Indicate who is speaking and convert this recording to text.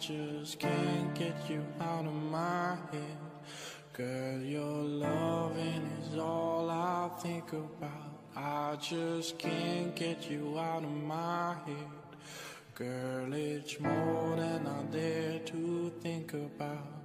Speaker 1: just can't get you out of my head. Girl, your loving is all I think about. I just can't get you out of my head. Girl, it's more than I dare to think about.